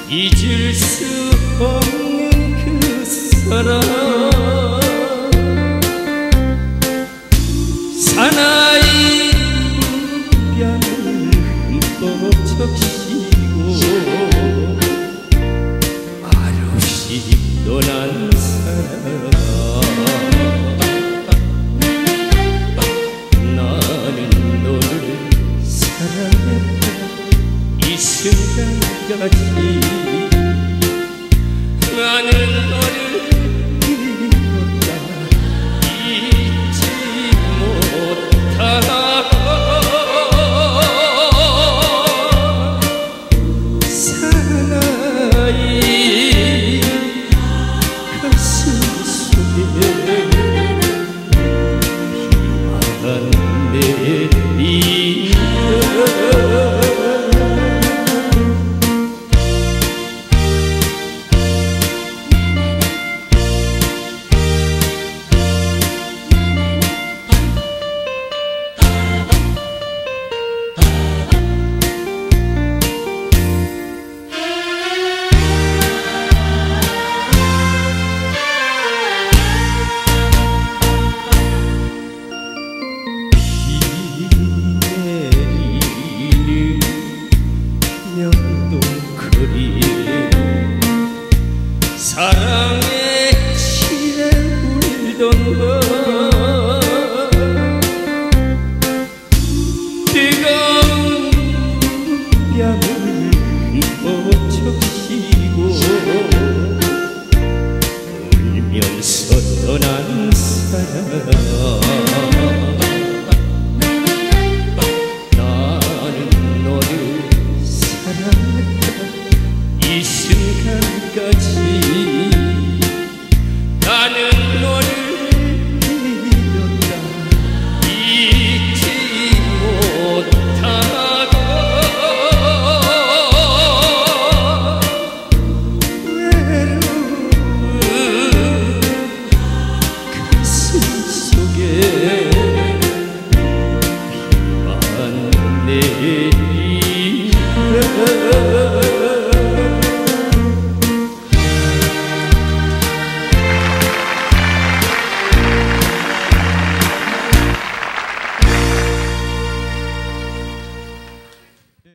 잊을 수 없는 그 사람 사나이 뺨을 흠뻑 적시고 말없이 떠난 사람 나는 너를 사랑했다 이 순간까지 나는 너를 잊었다 잊지 못하고 사나이 가슴 속에 비만 내리며 사랑의 치에 울던 것 뜨거운 뺨을